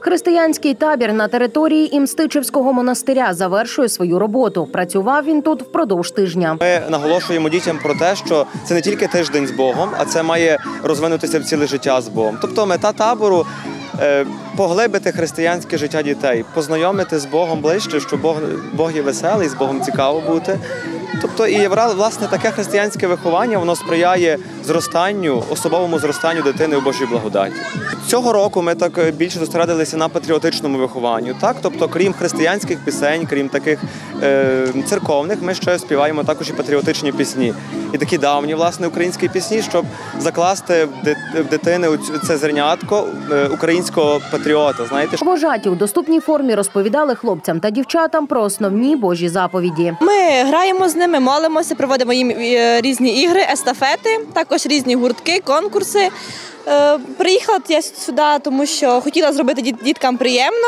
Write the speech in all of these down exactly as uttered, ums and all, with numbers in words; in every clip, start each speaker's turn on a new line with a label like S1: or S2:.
S1: Християнський табір на території Імстичівського монастиря завершує свою роботу. Працював він тут впродовж тижня.
S2: Ми наголошуємо дітям про те, що це не тільки тиждень з Богом, а це має розвинутися в ціле життя з Богом. Тобто мета табору – поглибити християнське життя дітей, познайомити з Богом ближче, що Бог, Бог є веселий, з Богом цікаво бути. Тобто і, власне, таке християнське виховання, воно сприяє зростанню, особовому зростанню дитини у Божій благодаті. Цього року ми так більше зосередилися на патріотичному вихованню. Так? Тобто, крім християнських пісень, крім таких е, церковних, ми ще співаємо також і патріотичні пісні. І такі давні, власне, українські пісні, щоб закласти в дитини це зернятко українського патріота. Знаєте?
S1: Вожаті у доступній формі розповідали хлопцям та дівчатам про основні Божі заповіді.
S3: Ми граємо з ними, молимося, проводимо їм різні ігри, естафети, також різні гуртки, конкурси. Приїхала я сюди, тому що хотіла зробити діткам приємно,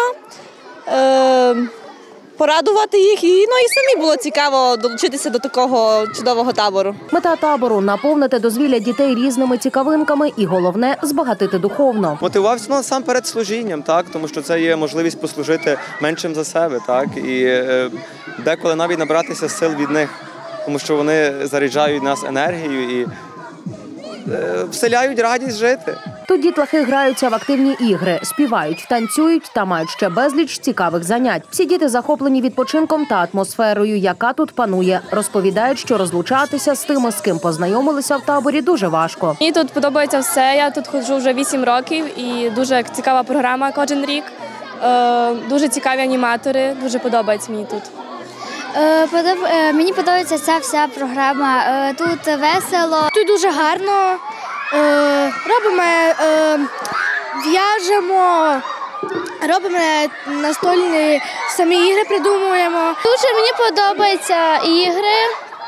S3: порадувати їх, і, ну, і самі було цікаво долучитися до такого чудового табору.
S1: Мета табору – наповнити дозвілля дітей різними цікавинками і, головне, збагатити духовно.
S2: Мотивувався, ну, сам перед служінням, так, тому що це є можливість послужити меншим за себе, так, і е, деколи навіть набратися сил від них, тому що вони заряджають нас енергією і е, вселяють радість жити.
S1: Тут дітлахи граються в активні ігри, співають, танцюють та мають ще безліч цікавих занять. Всі діти захоплені відпочинком та атмосферою, яка тут панує. Розповідають, що розлучатися з тими, з ким познайомилися в таборі, дуже важко.
S4: Мені тут подобається все. Я тут ходжу вже вісім років і дуже цікава програма кожен рік. Дуже цікаві аніматори, дуже подобається мені тут.
S5: Мені подобається ця вся програма. Тут весело, тут дуже гарно. Робимо, в'яжемо, робимо настольні самі ігри, придумуємо. Дуже мені подобаються ігри.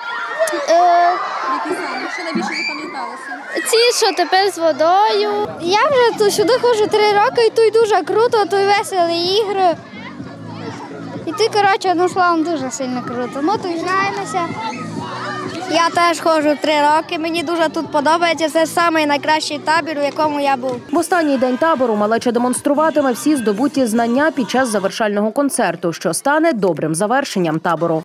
S6: Які саме? Що найбільше запам'яталося?
S5: Ці, що тепер з водою. Я вже тут сюди ходжу три роки, і тут дуже круто, тут веселі ігри. І тут, коротше, ну, словом, дуже сильно круто. Ми тут граємося. Я теж ходжу три роки, мені дуже тут подобається, це найкращий табір, у якому я був.
S1: В останній день табору малеча демонструватиме всі здобуті знання під час завершального концерту, що стане добрим завершенням табору.